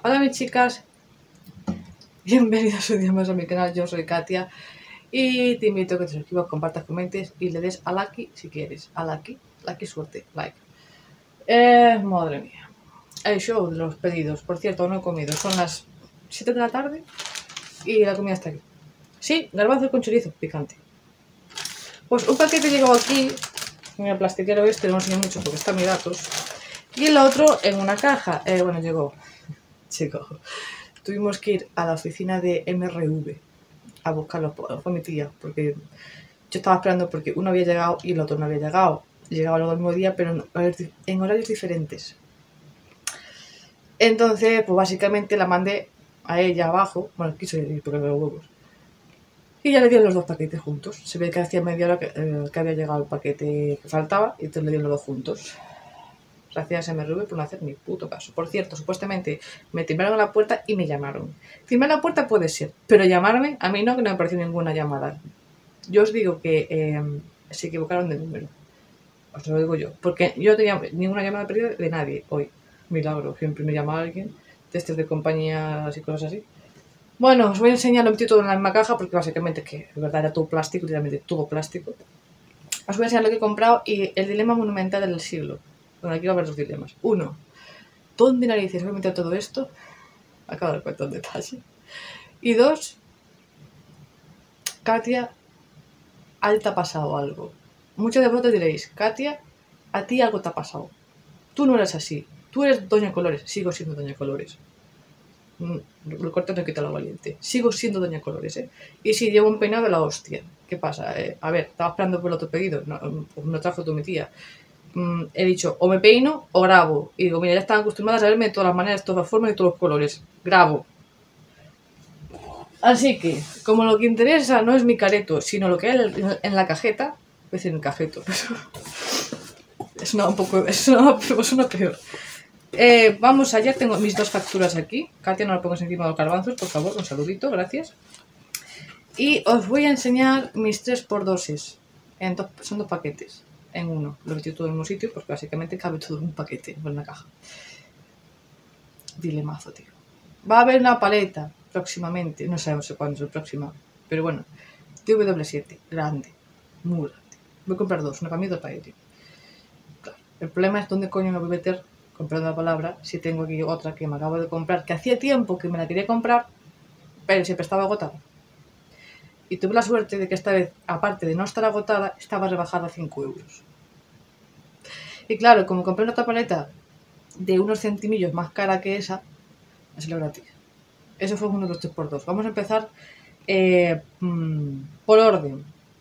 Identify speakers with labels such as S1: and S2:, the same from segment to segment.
S1: Hola mis chicas, bienvenidos un día más a mi canal, yo soy Katia y te invito a que te suscribas, compartas, comentes y le des a like si quieres, a like suerte, like. Madre mía, el show de los pedidos, por cierto no he comido, son las 7 de la tarde y la comida está aquí. Sí, garbanzos con chorizo, picante. Pues un paquete llegó aquí, en el plastiquero este, no lo enseño mucho porque está mis datos, y el otro en una caja, bueno llegó. Tuvimos que ir a la oficina de MRV a buscarlo, fue mi tía, porque yo estaba esperando porque uno había llegado y el otro no había llegado. Llegaba luego el mismo día, pero en horarios diferentes. Entonces, pues básicamente la mandé a ella abajo, bueno, quiso ir porque me los huevos. Y ya le dieron los dos paquetes juntos. Se ve que hacía media hora que había llegado el paquete que faltaba y entonces le dieron los dos juntos. Gracias a MRV por no hacer ni puto caso. Por cierto, supuestamente me timbraron a la puerta y me llamaron. Timbrar a la puerta puede ser, pero llamarme, a mí no, que no me apareció ninguna llamada. Yo os digo que se equivocaron de número. Os lo digo yo. Porque yo no tenía ninguna llamada perdida de nadie hoy. Milagro, siempre me llama alguien. Testes de compañías y cosas así. Bueno, os voy a enseñar, lo metí todo en la misma caja porque básicamente es que, de verdad, era todo plástico, literalmente todo plástico. Os voy a enseñar lo que he comprado y el dilema monumental del siglo. Bueno, aquí va a haber dos dilemas. Uno, ¿dónde narices voy a meter todo esto? Acabo de dar cuenta en detalle. Y dos, Katia, a ti te ha pasado algo. Muchos de vosotros diréis, Katia, a ti algo te ha pasado. Tú no eres así. Tú eres Doña Colores. Sigo siendo Doña Colores. El corte no quita lo valiente. Sigo siendo Doña Colores, ¿eh? Y sí, llevo un peinado de la hostia. ¿Qué pasa? A ver, estaba esperando por el otro pedido. No trajo tu mi tía. He dicho, o me peino o grabo. Y digo, mira, ya están acostumbradas a verme de todas las maneras, de todas formas y de todos los colores. Grabo. Así que, como lo que interesa no es mi careto, sino lo que hay en la cajeta, voy a decir en el cajeto, es una peor. Vamos allá, tengo mis dos facturas aquí. Katia, no las pongas encima de los garbanzos, por favor, un saludito, gracias. Y os voy a enseñar mis 3x2s. Son dos paquetes en uno. Lo metí todo en un sitio porque básicamente cabe todo en un paquete, en una caja. Dilemazo, tío. Va a haber una paleta próximamente, no sabemos cuándo es la próxima, pero bueno, DW7, grande, muy grande. Voy a comprar dos, una para mí y otra para ella. Claro, el problema es dónde coño me voy a meter, comprando la palabra, si tengo aquí otra que me acabo de comprar, que hacía tiempo que me la quería comprar, pero siempre estaba agotada. Y tuve la suerte de que esta vez, aparte de no estar agotada, estaba rebajada a 5 euros. Y claro, como compré otra paleta de unos centimillos más cara que esa, me salió gratis. Eso fue uno de los 3x2. Vamos a empezar por orden.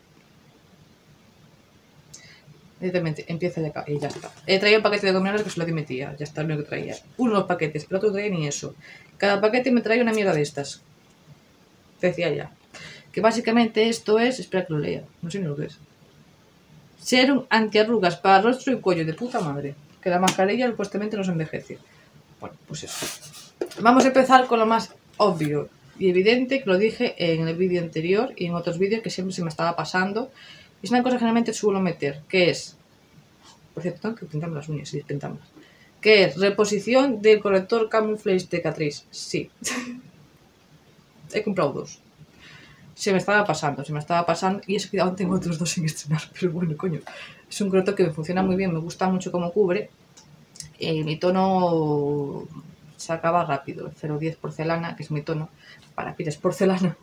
S1: Directamente, empieza ya acá y ya está. He traído un paquete de gominolas que se lo di mi tía. Ya está, lo único que traía. Uno de los paquetes, el otro traía ni eso. Cada paquete me trae una mierda de estas. Te decía ya. Que básicamente esto es... Espera que lo lea. No sé ni lo que es. Serum antiarrugas para rostro y cuello. De puta madre. Que la mascarilla supuestamente no se envejece. Bueno, pues eso. Vamos a empezar con lo más obvio y evidente, que lo dije en el vídeo anterior y en otros vídeos que siempre se me estaba pasando. Es una cosa que generalmente suelo meter, que es... Por cierto, tengo que pintarme las uñas y despintármelas. Que es reposición del corrector Camouflage de Catrice. Sí. He comprado dos. Se me estaba pasando y eso que aún tengo otros dos sin estrenar, pero bueno, coño. Es un corrector que me funciona muy bien, me gusta mucho cómo cubre. Mi tono se acaba rápido, el 010 porcelana, que es mi tono, para pieles porcelana.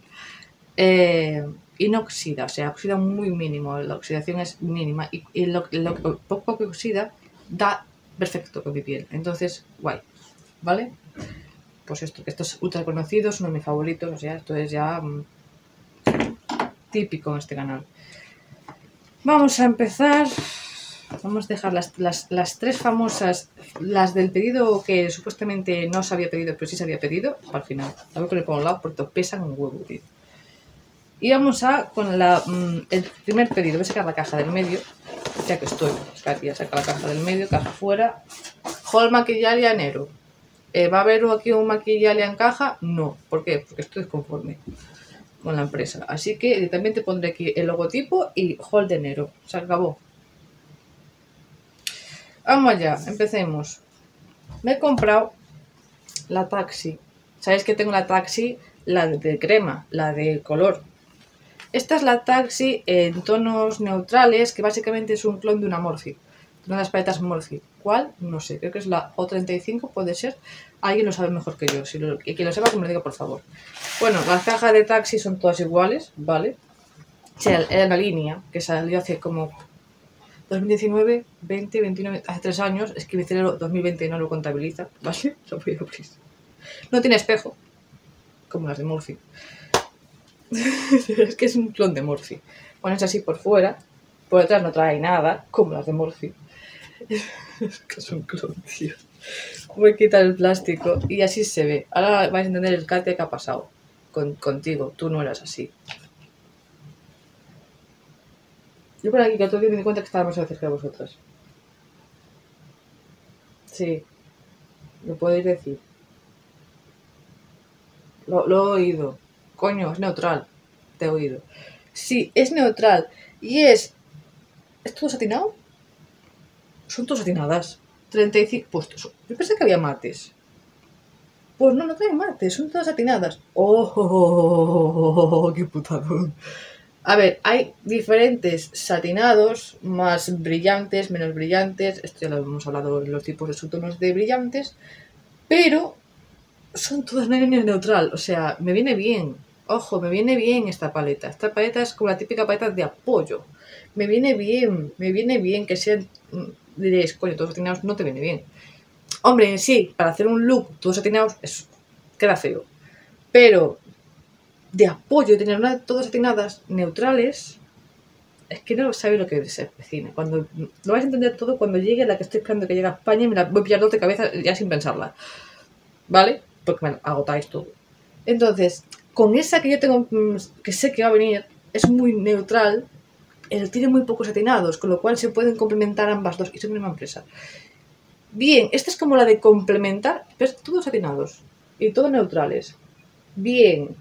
S1: Y no oxida, o sea, oxida muy mínimo, la oxidación es mínima y lo poco que oxida da perfecto con mi piel, entonces guay, ¿vale? Pues esto es ultra conocido, es uno de mis favoritos, o sea, esto es ya típico en este canal. Vamos a empezar, vamos a dejar las tres famosas, las del pedido que supuestamente no se había pedido, pero sí se había pedido, al final, la voy a poner por un lado porque pesan un huevo, tío. Y vamos a con el primer pedido. Voy a sacar la caja del medio, ya que estoy. Katia saca la caja del medio, caja fuera. Hall Maquillalia Nero. ¿Va a haber aquí un Maquillalia en caja? No. ¿Por qué? Porque estoy desconforme con la empresa. Así que directamente pondré aquí el logotipo y Hall de enero. Se acabó. Vamos allá, empecemos. Me he comprado la Taxi. Sabéis que tengo la Taxi, la de crema, la de color. Esta es la Taxi en tonos neutrales, que básicamente es un clon de una Morphe. Una de las paletas Morphe. ¿Cuál? No sé, creo que es la O35, puede ser. Alguien lo sabe mejor que yo. Y quien lo sepa, que me lo diga, por favor. Bueno, las cajas de Taxi son todas iguales, ¿vale? O sea, era una línea que salió hace como 2019, 20, 29, hace 3 años. Es que mi cerebro 2020 no lo contabiliza, ¿vale? Lo voy a abrir. No tiene espejo, como las de Morphe. Es que es un clon de Morphe. Pones así por fuera, por detrás no trae nada, como las de Morphe. Es que es un clon, tío. Voy a quitar el plástico y así se ve. Ahora vais a entender el cate que ha pasado contigo. Tú no eras así. Yo por aquí que otro día me di cuenta que estábamos cerca de vosotras. Sí, lo podéis decir. Lo he oído. Coño, es neutral. Te he oído. Sí, es neutral. Y es... ¿Es todo satinado? Son todas satinadas. 35 puestos. Yo pensé que había mates. Pues no, no traen mates. Son todas satinadas. ¡Oh! ¡Qué putadón! A ver, hay diferentes satinados, más brillantes, menos brillantes. Esto ya lo hemos hablado en los tipos de subtonos de brillantes. Pero son todas línea neutral. O sea, me viene bien. Ojo, me viene bien esta paleta. Esta paleta es como la típica paleta de apoyo. Me viene bien que sean... Diréis, coño, todos satinados no te viene bien. Hombre, sí, para hacer un look todos satinados queda feo. Pero de apoyo, tener una todas satinadas neutrales, es que no sabéis lo que se avecina. Cuando lo vais a entender todo cuando llegue la que estoy esperando que llegue a España y me la voy a pillar dos de cabeza ya sin pensarla. ¿Vale? Porque me agotáis todo. Entonces, con esa que yo tengo, que sé que va a venir, es muy neutral, tiene muy pocos satinados, con lo cual se pueden complementar ambas dos y son de la misma empresa. Bien, esta es como la de complementar, pero todos satinados y todos neutrales. Bien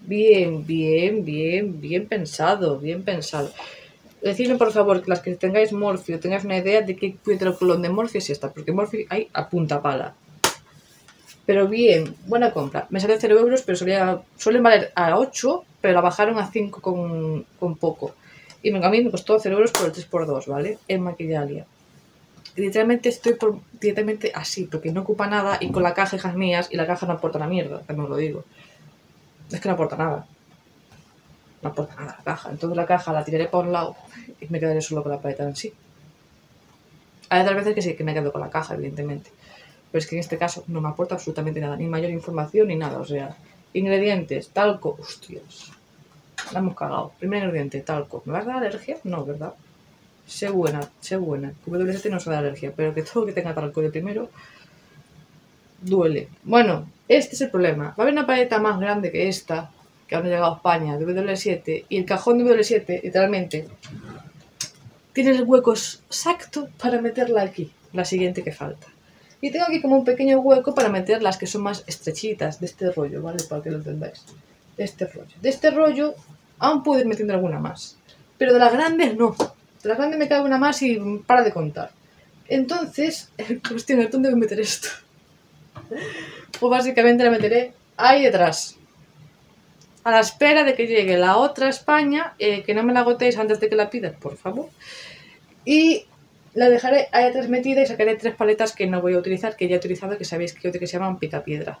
S1: pensado, bien pensado. Decidme por favor que las que tengáis Morphe o tengáis una idea de qué clon de Morphe es esta, porque Morphe hay a punta pala. Pero bien, buena compra. Me salió 0 euros, pero suelen valer a 8, pero la bajaron a 5 con poco. Y a mí me costó 0 euros por el 3x2, ¿vale? En Maquillalia. Literalmente estoy directamente así, porque no ocupa nada y con la caja hijas mías y la caja no aporta una mierda, también os lo digo. Es que no aporta nada. No aporta nada la caja. Entonces la caja la tiraré por un lado y me quedaré solo con la paleta en sí. Hay otras veces que sí, que me quedo con la caja, evidentemente. Pero es que en este caso no me aporta absolutamente nada, ni mayor información ni nada. O sea, ingredientes, talco, hostias. La hemos cagado. Primer ingrediente, talco. ¿Me vas a dar alergia? No, ¿verdad? Sé buena. W7 no se da alergia, pero que todo que tenga talco de primero duele. Bueno, este es el problema. Va a haber una paleta más grande que esta, que aún no ha llegado a España, de W7, y el cajón de W7, literalmente, tiene el hueco exacto para meterla aquí, la siguiente que falta. Y tengo aquí como un pequeño hueco para meter las que son más estrechitas, de este rollo, ¿vale? Para que lo entendáis. De este rollo aún puedo ir metiendo alguna más. Pero de las grandes no. De las grandes me cabe una más y para de contar. Entonces, el cuestión es, ¿dónde voy a meter esto? Pues básicamente la meteré ahí detrás. A la espera de que llegue la otra España, que no me la agotéis antes de que la pidas, por favor. Y la dejaré ahí atrás metida y sacaré 3 paletas que no voy a utilizar, que ya he utilizado, que sabéis que se llaman picapiedra.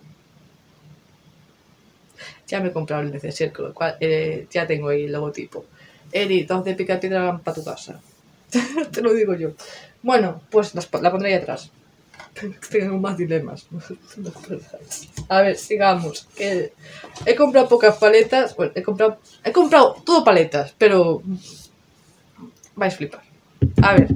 S1: Ya me he comprado el neceser, con lo cual ya tengo ahí el logotipo. Eri, 12 picapiedra van para tu casa. Te lo digo yo. Bueno, pues la pondré ahí atrás. Tengo más dilemas. A ver, sigamos. He comprado pocas paletas. Bueno, he comprado todo paletas, pero vais a flipar. A ver.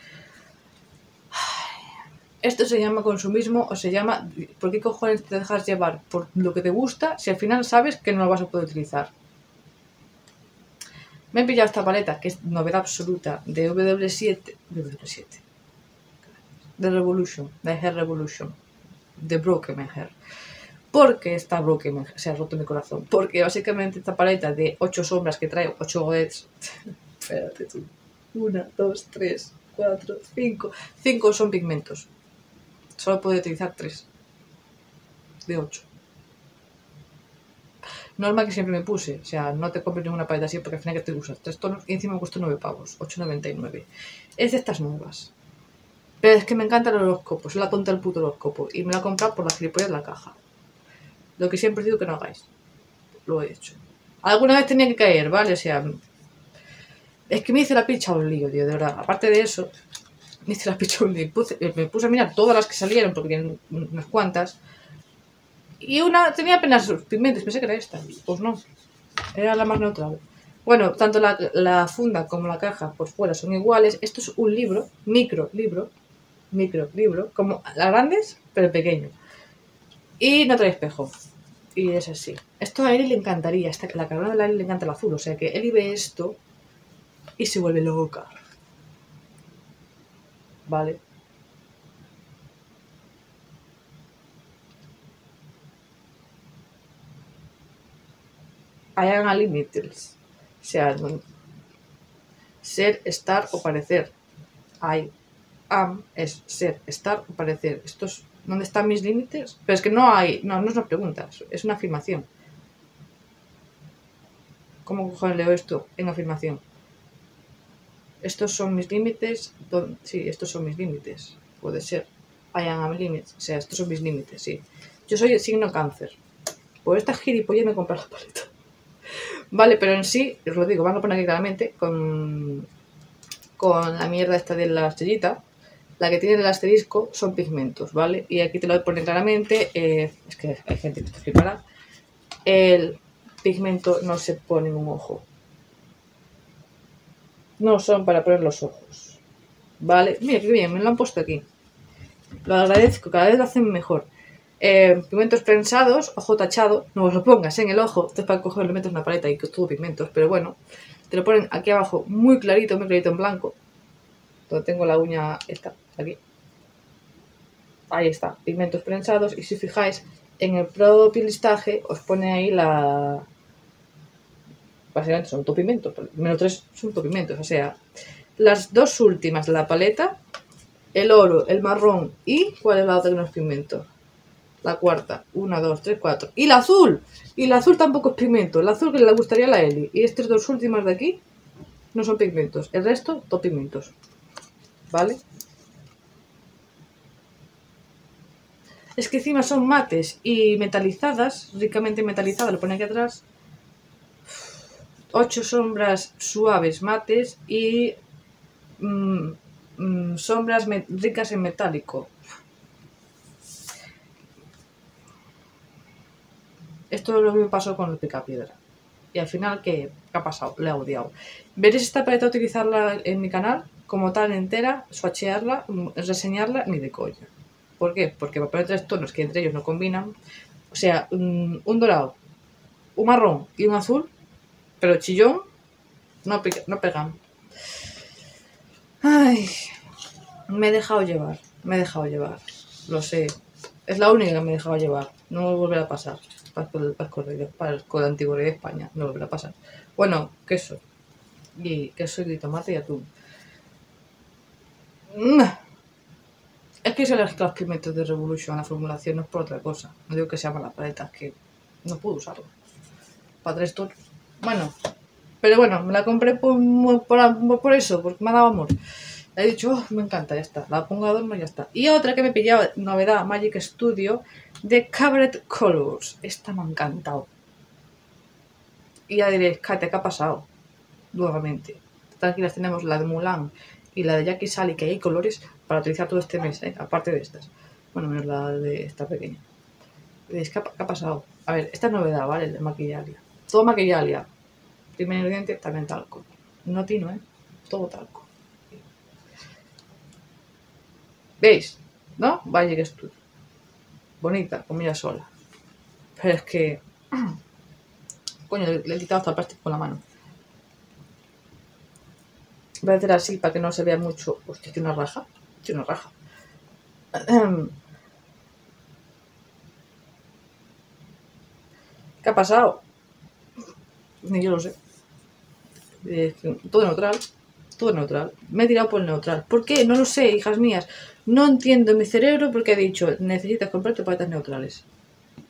S1: Esto se llama consumismo o se llama... ¿Por qué cojones te dejas llevar por lo que te gusta si al final sabes que no lo vas a poder utilizar? Me he pillado esta paleta, que es novedad absoluta, de W7. De Revolution, de Hair Revolution. De Broken Hair. Porque está broken, se ha roto mi corazón. Porque básicamente esta paleta de 8 sombras que trae 8 godets. Espérate tú. 1, 2, 3, 4, 5. 5 son pigmentos. Solo puedo utilizar 3. de 8. Normal que siempre me puse, o sea, no te compres ninguna paleta así porque al final que te usas 3 tonos y encima me costó 9 pavos, 8,99. Es de estas nuevas. Pero es que me encanta el horóscopo, soy la tonta del puto horóscopo y me lo he comprado por la gilipollas de la caja. Lo que siempre digo que no hagáis. Lo he hecho. Alguna vez tenía que caer, ¿vale? O sea, es que me hice la picha un lío, tío, de verdad. Aparte de eso, me hice la picha un lío. Me puse a mirar todas las que salieron porque tienen unas cuantas. Y una tenía apenas pigmentos, pensé que era esta. Pues no, era la más neutral. Bueno, tanto la funda como la caja por fuera son iguales. Esto es un libro, micro libro, como las grandes, pero pequeño. Y no trae espejo. Y es así. Esto a Eli le encantaría. La cabrona de la Eli le encanta el azul. O sea que Eli ve esto y se vuelve loca. Vale. I am unlimited. O sea, ser, estar o parecer. I am es ser, estar o parecer. Esto es, ¿dónde están mis límites? Pero es que no hay, no es una pregunta, es una afirmación. ¿Cómo cojones leo esto en afirmación? Estos son mis límites. Sí, estos son mis límites. Puede ser. I am limits. O sea, estos son mis límites, sí. Yo soy el signo cáncer. Por esta gilipollas me compré la paleta. Vale, pero en sí, os lo digo, van a poner aquí claramente con la mierda esta de la estrellita. La que tiene el asterisco son pigmentos, ¿vale? Y aquí te lo ponen claramente. Es que hay gente que está flipada. El pigmento no se pone en un ojo. No son para poner los ojos. ¿Vale? Mira, qué bien, me lo han puesto aquí. Lo agradezco, cada vez lo hacen mejor. Pigmentos prensados, ojo tachado. No os lo pongas en el ojo. Esto es para coger, le metes una paleta y que es todo pigmentos. Pero bueno, te lo ponen aquí abajo muy clarito en blanco. Donde tengo la uña esta, aquí. Ahí está, pigmentos prensados. Y si fijáis, en el propio listaje os pone ahí la... Básicamente son autopigmentos. Menos 3 son autopigmentos. O sea, las dos últimas de la paleta, el oro, el marrón y... ¿Cuál es la otra que no es pigmento? La cuarta. 1, 2, 3, 4. ¡Y el azul! Y el azul tampoco es pigmento. El azul que le gustaría a la Eli. Y estas dos últimas de aquí no son pigmentos. El resto, todo pigmentos. ¿Vale? Es que encima son mates y metalizadas, ricamente metalizadas, lo pone aquí atrás. 8 sombras suaves mates y sombras ricas en metálico. Esto es lo que me pasó con el picapiedra. Y al final, ¿qué ha pasado? Le he odiado. Veréis esta paleta utilizarla en mi canal como tal entera, swatchearla, reseñarla, ni de coña. ¿Por qué? Porque para poner 3 tonos que entre ellos no combinan. O sea, un dorado, un marrón y un azul, pero chillón, no pegan. Ay, me he dejado llevar. Lo sé. Es la única que me he dejado llevar. No me volverá a pasar. Para el antiguo rey de España. No volverá a pasar. Bueno, queso. Y queso y tomate y atún. Es que soy alérgico a los pigmentos de Revolution, la formulación no es por otra cosa. No digo que sea mala paleta, es que no puedo usarla. Para 3 tonos. Bueno, pero bueno, me la compré por eso, porque me ha dado amor. Le he dicho, oh, me encanta, ya está. La pongo a adorno y ya está. Y otra que me he pillado, novedad, Magic Studio, de Cabaret Colors. Esta me ha encantado. Y ya diréis, Katia, ¿qué ha pasado? Nuevamente. Tranquilas, tenemos la de Mulan y la de Jackie Sally, que hay colores para utilizar todo este mes, aparte de estas. Bueno, menos la de esta pequeña. ¿Qué ha pasado? A ver, esta es novedad, ¿vale? El de Maquillalia. Todo Maquillalia. Primer ingrediente, también talco. No tino, ¿eh? Todo talco. ¿Veis? ¿No? Magic Studio. Bonita, como ella sola. Pero es que... Coño, le he quitado hasta el plástico con la mano. Voy a hacer así para que no se vea mucho. Hostia, tiene una raja. Tiene una raja. ¿Qué ha pasado? Ni yo lo sé. Todo neutral. Todo neutral. Me he tirado por el neutral. ¿Por qué? No lo sé, hijas mías. No entiendo en mi cerebro porque he dicho, necesitas comprarte paletas neutrales.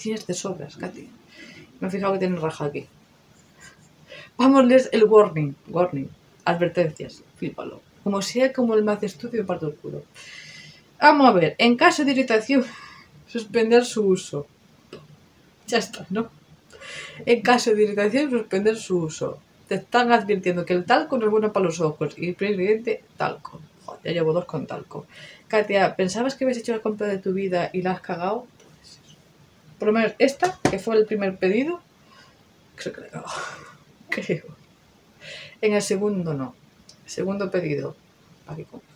S1: tienes de sobras, Katy. Me he fijado que tiene raja aquí. Vamos a leer el warning. Warning. Advertencias. Flípalo. Como sea como el más estudio me parto el culo. Vamos a ver. En caso de irritación, suspender su uso. Ya está, ¿no? En caso de irritación, suspender su uso. Te están advirtiendo que el talco no es bueno para los ojos. Y el primer ingrediente, talco. Joder, ya llevo 2 con talco. Katia, ¿pensabas que habías hecho la compra de tu vida y la has cagado? Pues eso. Por lo menos esta, que fue el primer pedido, creo que la he cagado. Creo. En el segundo no. El segundo pedido. Aquí compro.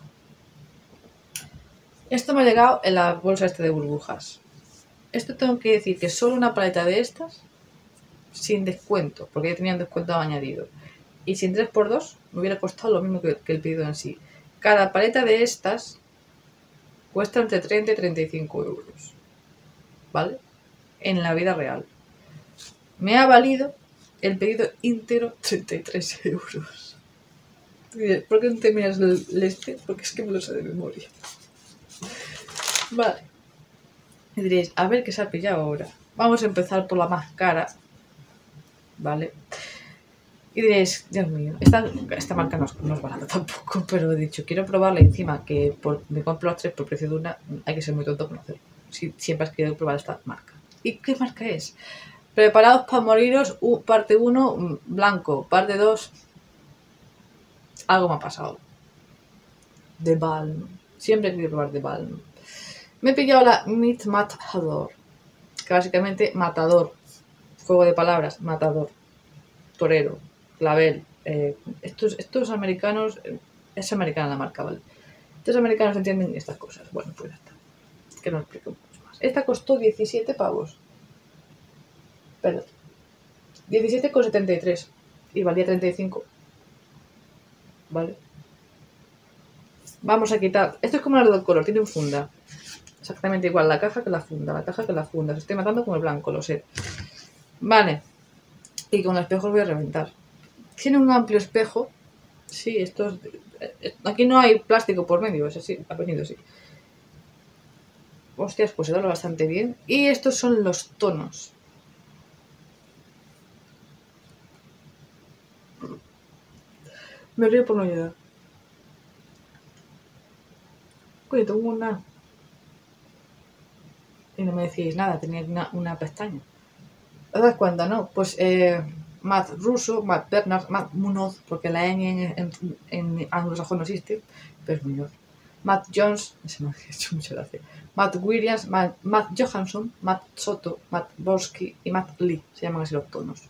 S1: Esto me ha llegado en la bolsa esta de burbujas. Esto tengo que decir que solo una paleta de estas, sin descuento, porque ya tenían descuento añadido. Y sin 3×2 me hubiera costado lo mismo que el pedido en sí. Cada paleta de estas cuesta entre 30 y 35 euros. ¿Vale? En la vida real. Me ha valido el pedido íntegro 33 euros. ¿Por qué no te miras el este? Porque es que me lo sé de memoria. Vale. Y diréis, a ver qué se ha pillado ahora. Vamos a empezar por la más cara. ¿Vale? Y diréis, Dios mío, esta marca no es barata tampoco, pero he dicho, quiero probarla encima, que me compro las 3 por precio de una, hay que ser muy tonto para hacerlo. Siempre has querido probar esta marca. ¿Y qué marca es? Preparados para moriros, parte 1, blanco, parte 2, algo me ha pasado. De Balm. Siempre he querido probar de Balm. Me he pillado la Meat Matador, que básicamente matador, juego de palabras, matador, torero, clavel. Estos americanos, es americana la marca, ¿vale? Estos americanos entienden estas cosas. Bueno, pues ya está. Que no explico mucho más. Esta costó 17 pavos. Perdón. 17,73 y valía 35. ¿Vale? Vamos a quitar. Esto es como el del color, tiene un funda. Exactamente igual la caja que la funda, la caja que la funda. Se estoy matando con el blanco, lo sé. Vale. Y con los espejos voy a reventar. Tiene un amplio espejo. Sí, esto es... Aquí no hay plástico por medio, es así, ha venido así. Hostias, pues se dobla bastante bien. Y estos son los tonos. Me río por no ayudar. Oye, tengo una... Y no me decíais nada, tenía una pestaña. ¿Os das cuenta, no? Pues Matt Russo, Matt Bernard, Matt Munoz, porque la N en anglosajón no existe, pero es Muñoz. Matt Jones, se me ha hecho mucha gracia. Matt Williams, Matt Johansson, Matt Soto, Matt Borsky y Matt Lee. Se llaman así los tonos.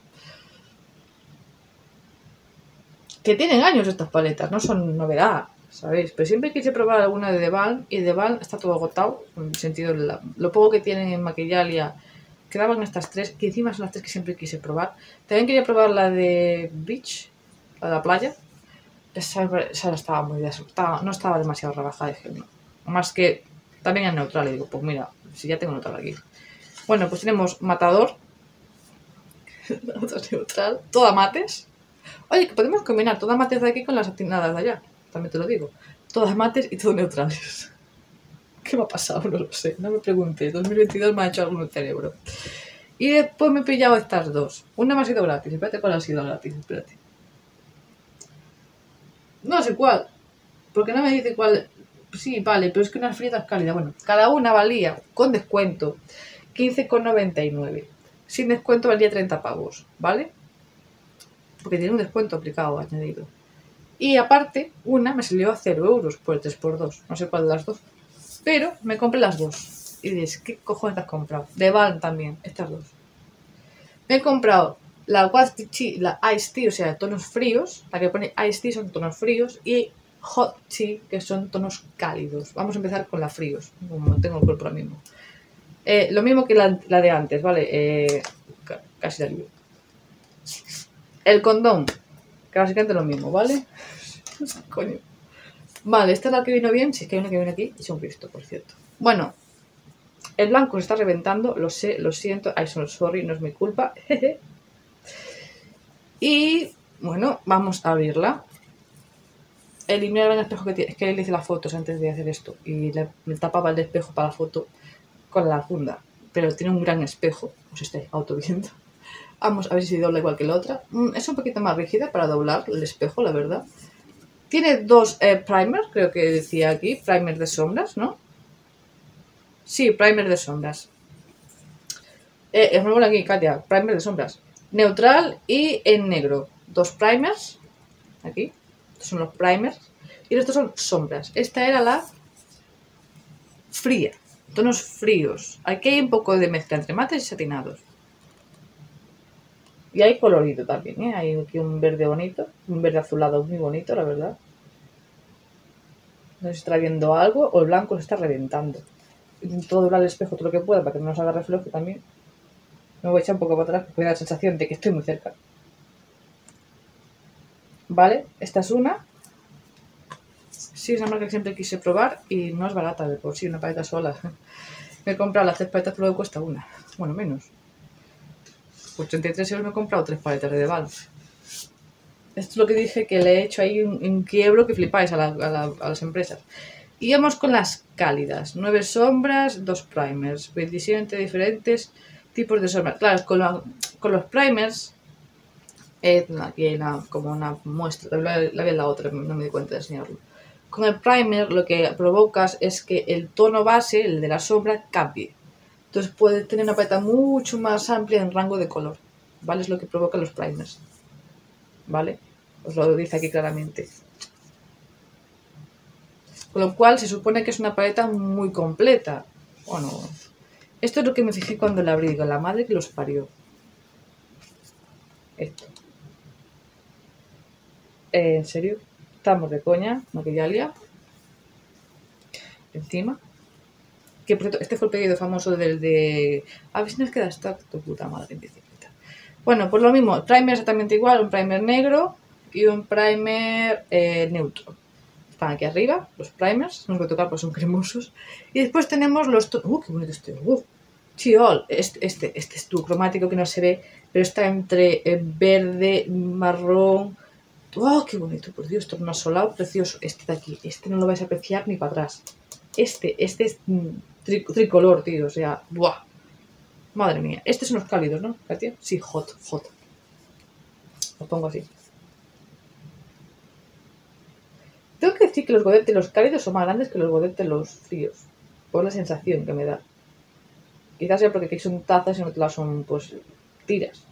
S1: Que tienen años estas paletas, no son novedad, ¿sabéis? Pero siempre quise probar alguna de The Balm y The Balm está todo agotado, en el sentido de lo poco que tienen en Maquillalia. Quedaban estas 3, que encima son las 3 que siempre quise probar. También quería probar la de Beach, la de la playa. Esa estaba muy desastrada, no estaba demasiado rebajada, dije no. Más que también es neutral, y digo, pues mira, si ya tengo neutral aquí. Bueno, pues tenemos Matador, otra neutral, toda mates. Oye, que podemos combinar todas mates de aquí con las atinadas de allá, también te lo digo. Todas mates y todo neutrales. ¿Qué me ha pasado? No lo sé, no me pregunté. 2022 me ha hecho algo en el cerebro. Y después me he pillado estas 2. Una me ha sido gratis. Espérate cuál ha sido gratis. Espérate. No sé cuál. Porque no me dice cuál. Sí, vale, pero es que una fría es cálida. Bueno, cada una valía con descuento 15,99. Sin descuento valía 30 pavos, ¿vale? Porque tiene un descuento aplicado, añadido. Y aparte, una me salió a 0 euros por el 3×2. No sé cuál de las 2. Pero me compré las 2. Y dices, ¿qué cojones te has comprado? De Balm también, estas 2. Me he comprado la White Tea, la Ice Tea, o sea, tonos fríos. La que pone Ice Tea son tonos fríos. Y Hot Tea, que son tonos cálidos. Vamos a empezar con las fríos, como tengo el cuerpo ahora mismo. Lo mismo que la de antes, ¿vale? Casi la lío. El condón, que básicamente es lo mismo, ¿vale? Coño. Vale, esta es la que vino bien. Si es que hay una que viene aquí, es un Cristo, por cierto. Bueno, el blanco se está reventando, lo sé, lo siento. I'm so sorry, no es mi culpa. Y bueno, vamos a abrirla. Eliminar el espejo que tiene. Es que le hice las fotos antes de hacer esto. Y me tapaba el espejo para la foto con la funda. pero tiene un gran espejo, os estáis autoviendo. Vamos a ver si dobla igual que la otra. Es un poquito más rígida para doblar el espejo, la verdad. Tiene dos primers, creo que decía aquí, primer de sombras, ¿no? Sí, primer de sombras. Me mola aquí, Katia, primer de sombras. Neutral y en negro. Dos primers, aquí, estos son los primers. Y estos son sombras. Esta era la fría, tonos fríos. Aquí hay un poco de mezcla entre mates y satinados. Y hay colorido también, ¿eh? Hay aquí un verde bonito, un verde azulado muy bonito, la verdad. No sé si está viendo algo o el blanco se está reventando. Intento doblar el espejo todo lo que pueda para que no nos haga reflejo también. Me voy a echar un poco para atrás porque me da la sensación de que estoy muy cerca. Vale, esta es una. Sí, es una marca que siempre quise probar y no es barata de por sí, una paleta sola. Me he comprado las 3 paletas, pero luego cuesta una. Bueno, menos. Por 33 euros me he comprado 3 paletas de Deval. Esto es lo que dije, que le he hecho ahí un quiebro que flipáis a las empresas. Y vamos con las cálidas. 9 sombras, 2 primers. 27 diferentes tipos de sombras. Claro, con los primers, aquí hay como una muestra. La vi en la otra, no me di cuenta de enseñarlo. Con el primer lo que provocas es que el tono base, el de la sombra, cambie. Entonces puedes tener una paleta mucho más amplia en rango de color. ¿Vale? Es lo que provocan los primers. ¿Vale? Os lo dice aquí claramente. Con lo cual se supone que es una paleta muy completa. Bueno, esto es lo que me fijé cuando la abrí. Digo, la madre que los parió. Esto. ¿En serio? Estamos de coña, maquillalia. Encima. Que este fue el pedido famoso del de... A ver si nos queda stock, tu puta madre en bicicleta. Bueno, pues lo mismo. Primer exactamente igual. Un primer negro y un primer neutro. Están aquí arriba, los primers. No os voy a tocar porque son cremosos. Y después tenemos los... qué bonito este. Chiol. Este es tu cromático que no se ve, pero está entre verde, marrón... ¡Oh, qué bonito! Por Dios, tornasolado, precioso. Este de aquí, este no lo vais a apreciar ni para atrás. Este es tricolor, tío, o sea, ¡buah! Madre mía. Estos son los cálidos, ¿no, Katia? Sí, hot. Lo pongo así. Tengo que decir que los godetes, los cálidos, son más grandes que los godetes, los fríos. Por la sensación que me da. Quizás sea porque aquí son tazas y en otras son, pues, tiras.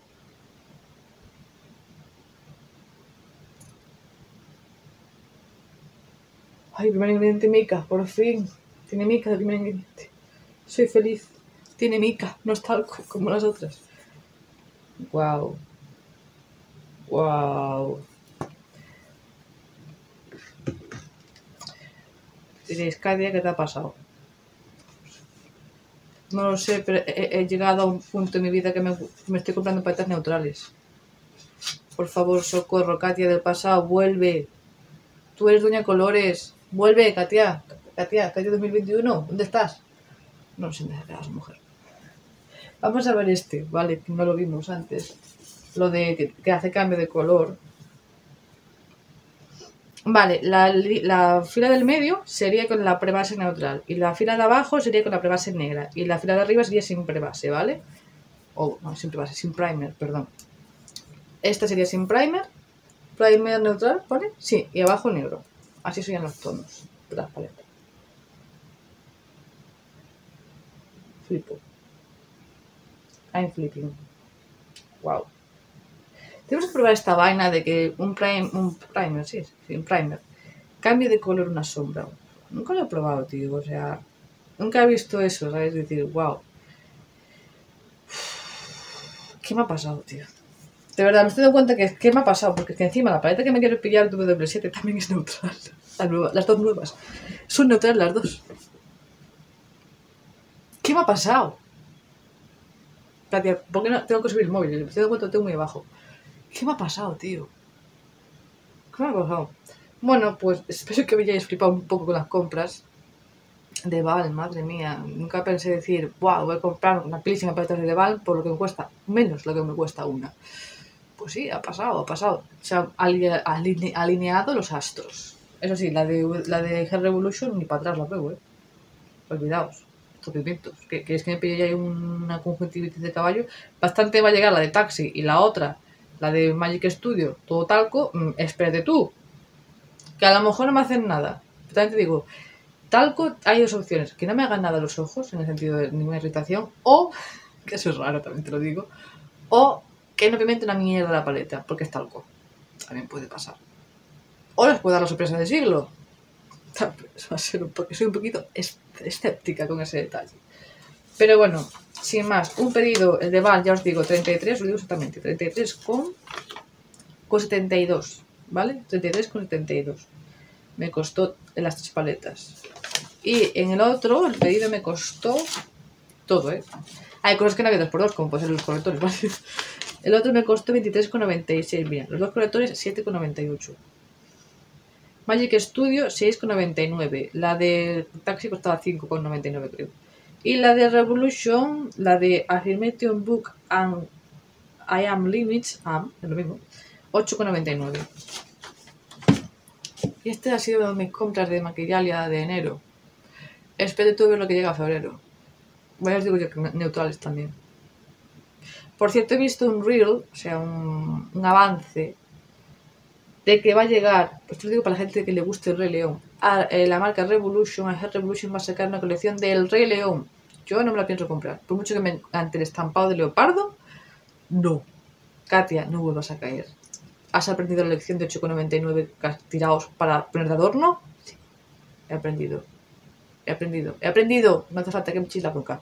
S1: Ay, primer ingrediente mica, por fin. Tiene mica de primer ingrediente. Soy feliz. Tiene mica, no es talco como las otras. Wow. Diréis, Katia, ¿qué te ha pasado? No lo sé, pero he llegado a un punto en mi vida que me estoy comprando paletas neutrales. Por favor, socorro, Katia del pasado, vuelve. Tú eres Doña Colores. Vuelve, Katia. Katia 2021, ¿dónde estás? No sé dónde estás, mujer. Vamos a ver este, vale, no lo vimos antes. Lo de que hace cambio de color. Vale, la fila del medio sería con la prebase neutral. Y la fila de abajo sería con la prebase negra. Y la fila de arriba sería sin prebase, ¿vale? O no, sin prebase, sin primer, perdón. Esta sería sin primer. Primer neutral, ¿vale? Sí, y abajo negro. Así serían los tonos de las paletas. Flipo. I'm flipping. Wow. Tenemos que probar esta vaina de que un primer, sí, un primer, cambie de color una sombra. Nunca lo he probado, tío, o sea, nunca he visto eso, ¿sabes? Decir, wow. ¿Qué me ha pasado, tío? De verdad, me estoy dando cuenta que ¿qué me ha pasado? Porque es que encima la paleta que me quiero pillar W7 también es neutral. Las dos nuevas. Son neutrales las dos. ¿Qué me ha pasado? Katia, ¿por qué no tengo que subir el móvil? Me estoy dando cuenta que tengo muy abajo. ¿Qué me ha pasado, tío? ¿Qué me ha pasado? Bueno, pues espero que me hayáis flipado un poco con las compras de Val, madre mía. Nunca pensé decir, wow, voy a comprar una pilísima paleta de Val por lo que me cuesta menos lo que me cuesta una. Pues sí, ha pasado. Se han alineado los astros. Eso sí, la de Hair Revolution ni para atrás la veo, Olvidaos. estos pigmentos. Que es que me pillé ya una conjuntivitis de caballo. Bastante va a llegar la de Taxi y la otra, la de Magic Studio, todo talco. Espérate tú, que a lo mejor no me hacen nada. Pero también te digo, talco hay dos opciones. Que no me hagan nada los ojos, en el sentido de ninguna irritación. O, que eso es raro, también te lo digo. O que no pimente una mierda la paleta, porque es talco. También puede pasar. O les puedo dar la sorpresa del siglo. Eso va a ser porque soy un poquito escéptica con ese detalle. Pero bueno, sin más, un pedido, el de Val, ya os digo, 33, os lo digo exactamente, 33 con 72, ¿vale? 33 con 72. Me costó en las 3 paletas. Y en el otro, el pedido me costó todo, ¿eh? Hay cosas que no había 2x2, como pueden ser los colectores, ¿vale? El otro me costó 23,96, mira, los dos colectores 7,98. Magic Studio 6,99. La de Taxi costaba 5,99 creo. Y la de Revolution, la de Affirmation Book and I Am Limits, es lo mismo, 8,99. Y este ha sido mis compras de Maquillalia de enero. Espero tú ver lo que llega a febrero. Bueno, os digo yo que neutrales también. Por cierto, he visto un reel, o sea, un avance de que va a llegar, pues te lo digo para la gente que le guste el Rey León, a la marca Revolution, a Revolution va a sacar una colección del Rey León. Yo no me la pienso comprar, por mucho que me encante el estampado de leopardo, no. Katia, no vuelvas a caer. ¿Has aprendido la lección de 8,99 tirados para poner de adorno? Sí, he aprendido. No hace falta que me echéis la bronca.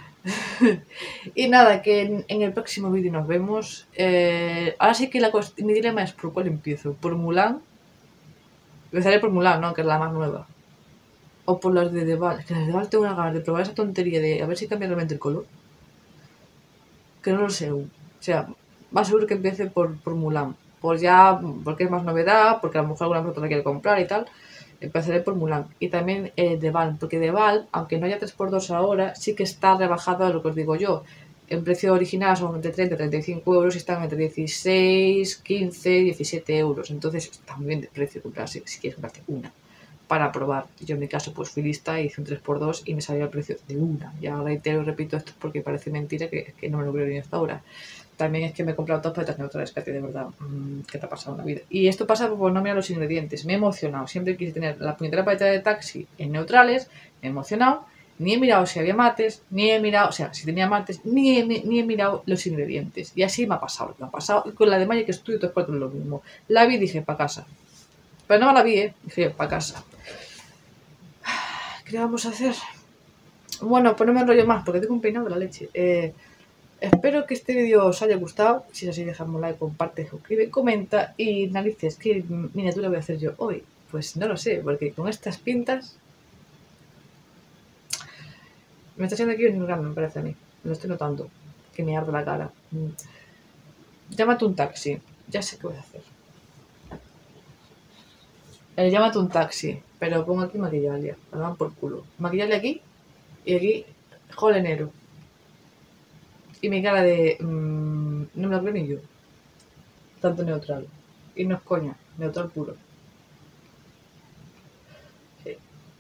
S1: Y nada, que en el próximo vídeo nos vemos. Ahora sí que mi dilema es por cuál empiezo. ¿Por Mulan? Empezaré por Mulan, ¿no? Que es la más nueva. O por las de Deval. Es que las de Deval tengo una ganas de probar esa tontería de a ver si cambia realmente el color. Que no lo sé aún. O sea, más seguro que empiece por Mulan. Pues ya, porque es más novedad, porque a lo mejor alguna persona la quiere comprar y tal. Empezaré por Mulan. Y también Deval, porque Deval, aunque no haya 3x2 ahora, sí que está rebajado a lo que os digo yo. En precio original son entre 30 y 35 euros y están entre 16, 15, 17 euros. Entonces está muy bien de precio comprarse, si quieres comprarte una para probar. Yo en mi caso pues fui lista y hice un 3x2 y me salió el precio de una. Ya reitero y repito esto porque parece mentira que no me lo creo ni hasta ahora. También es que me he comprado 2 paletas neutrales, Katy, de verdad, ¿qué te ha pasado en la vida? Y esto pasa por no mirar los ingredientes. Me he emocionado, siempre quise tener la puñetera paleta de Taxi en neutrales, me he emocionado, ni he mirado si había mates, ni he mirado, o sea, si tenía mates, ni he mirado los ingredientes. Y así me ha pasado lo que me ha pasado. Y con la de Magic Studio 3/4 es lo mismo. La vi y dije, para casa. Pero no me la vi, dije, para casa. ¿Qué vamos a hacer? Bueno, pues no me enrollo más porque tengo un peinado de la leche. Espero que este vídeo os haya gustado. Si es así, dejadme un like, comparte, suscribe, comenta. Y narices, ¿qué miniatura voy a hacer yo hoy? Pues no lo sé, porque con estas pintas me está haciendo aquí un grande, me parece a mí. Lo estoy notando, que me arde la cara. Llámate un taxi. Ya sé qué voy a hacer. Llámate un taxi, pero pongo aquí Maquillalia. Me dan por culo. Maquillalia aquí y aquí Jol enero. Y mi cara de... no me lo creo ni yo. Tanto neutral. Y no es coña, neutral puro. Sí.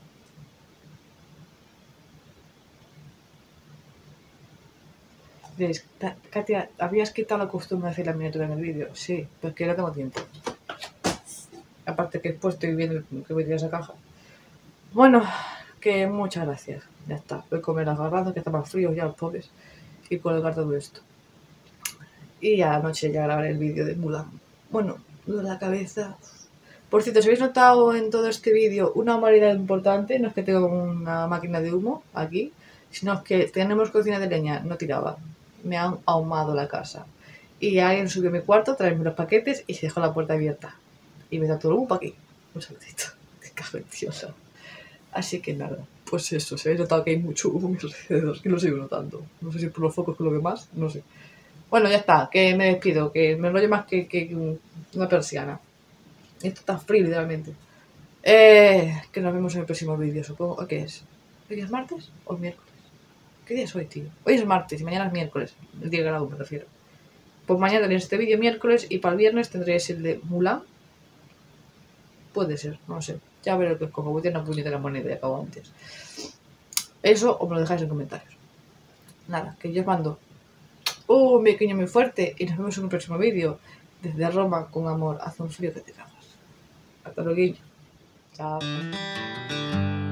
S1: Diréis, Katia, ¿habías quitado la costumbre de hacer la miniatura en el vídeo? Sí, pues que no tengo tiempo. Aparte que después estoy viendo que voy a tirar esa caja. Bueno, que muchas gracias. Ya está. Voy a comer las garbanzos que están más fríos ya los pobres. Y colgar todo esto. Y a la noche ya grabaré el vídeo de Mulan. Bueno, lo de la cabeza. Por cierto, si habéis notado en todo este vídeo una humanidad importante, no es que tengo una máquina de humo aquí, sino que tenemos cocina de leña, no tiraba. Me han ahumado la casa. Y alguien subió a mi cuarto a traerme los paquetes y se dejó la puerta abierta. Y me da todo el humo para aquí. Un saludito. Qué cago en Dios. Así que nada, pues eso, se habéis notado que hay mucho humo a mi alrededor, que lo sigo notando. No sé si por los focos con lo demás, no sé. Bueno, ya está, que me despido, que me enrollo más que una persiana. Esto está frío, literalmente. Que nos vemos en el próximo vídeo, supongo. ¿Qué es? ¿Hoy es martes o miércoles? ¿Qué día es hoy, tío? Hoy es martes y mañana es miércoles. El día que grabo, me refiero. Pues mañana tendréis este vídeo miércoles y para el viernes tendréis el de Mulan. Puede ser, no sé. Ya veré lo que escojo. Voy a tener una puñetera moneda y acabo antes. Eso o me lo dejáis en comentarios. Nada, que yo os mando un pequeño muy fuerte y nos vemos en un próximo vídeo. Desde Roma, con amor, hace un frío que te cagas. Hasta luego. Chao.